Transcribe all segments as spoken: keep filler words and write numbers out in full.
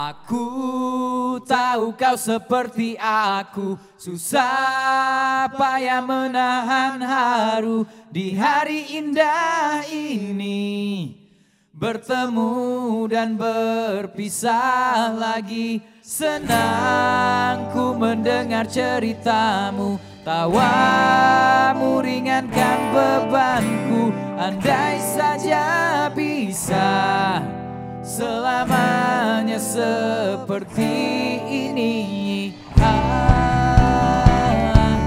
Aku tahu kau seperti aku, susah payah menahan haru di hari indah ini. Bertemu dan berpisah lagi, senang ku mendengar ceritamu. Tawamu ringankan bebanku, andai saja bisa selamanya seperti ini. Ah,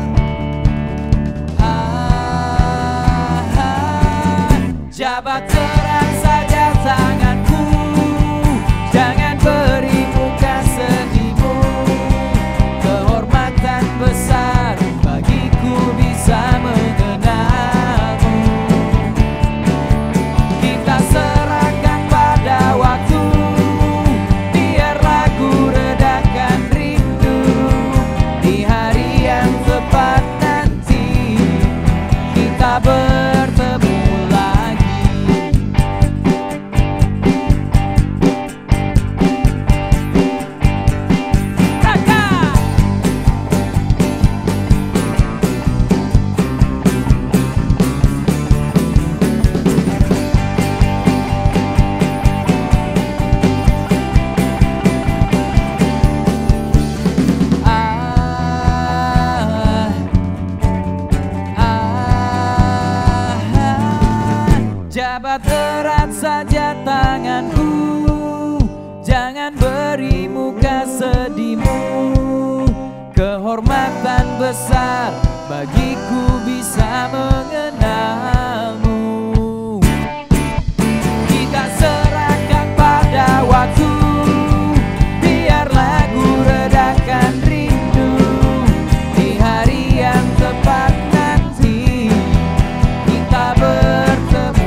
ah, ah. Jabat erat saja tanganku, jangan beri muka sedihmu. Kehormatan besar bagiku bisa mengenalmu. Kita serahkan pada waktu, biar lagu redakan rindu. Di hari yang tepat nanti kita bertemu lagi. Jabat erat saja tanganku, jangan beri muka sedihmu. Kehormatan besar bagiku bisa mengenalmu. Kita serahkan pada waktu, biar lagu redakan rindu. Di hari yang tepat nanti kita bertemu.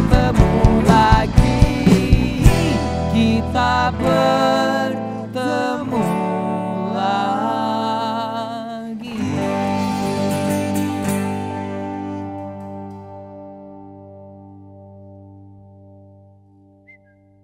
Bertemu lagi, kita bertemu.